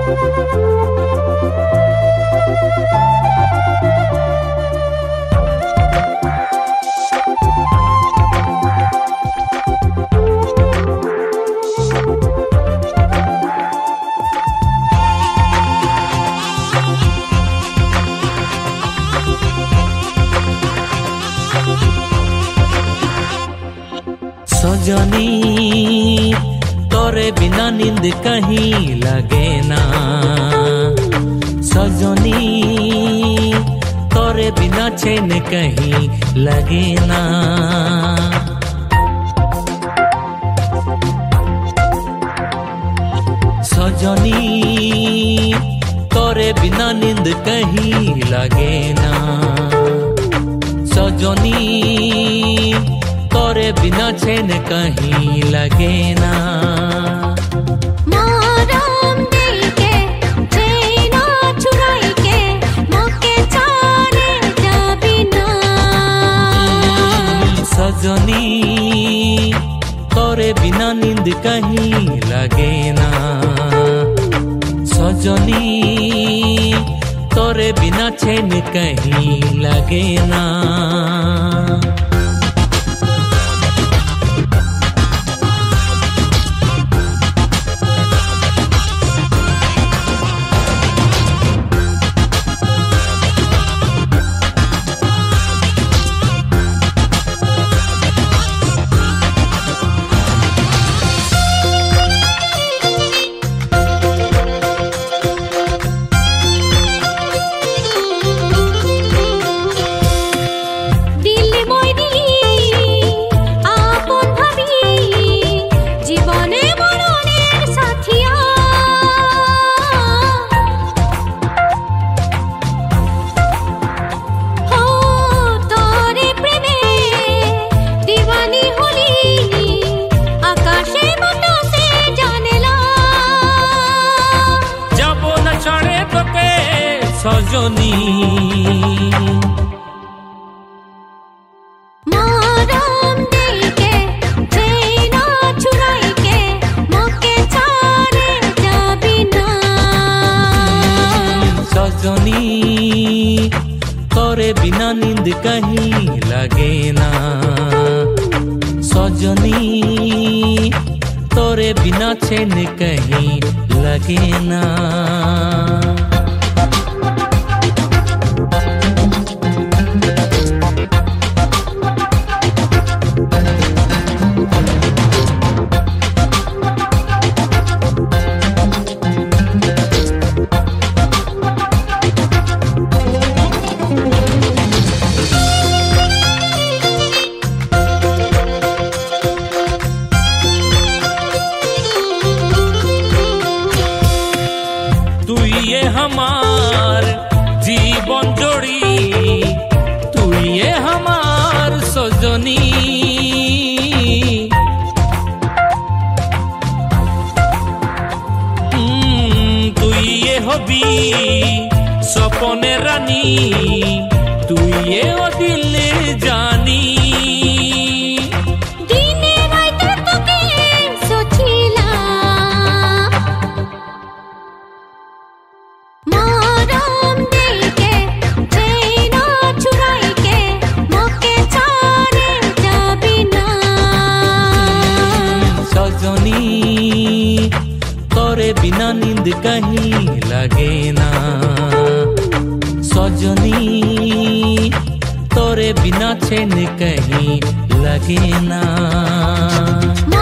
सजनी तोरे बिना नींद कहीं लगे ना। सजनी तोरे बिना चैन कहीं लगे ना। सजनी तोरे बिना नींद कहीं लगे ना। सजनी तोरे बिना चैन कहीं लगे ना। माराम दिल के चैना चुराई के मौके चारे जा बिना। सजनी तोरे बिना नींद कहीं लगे ना। सजनी तोरे बिना चैन कहीं लगे ना। सजनी माराम दिल के चैना चुराई के मौके चारे जा बिना। सजनी तोरे बिना नींद कहीं लगे ना। सजनी तोरे बिना चैन कहीं लगे ना। ये हमार जीवन जोड़ी, तू ये हमार सजनी। तू ये हबी सपने रानी, तू ये ओ दिल जानी। माराम दिल के चैना चुराई के मौके चारे जा बिना। सजनी तोरे बिना नींद कहीं लगे ना। सजनी तोरे बिना चैन कहीं लगे ना।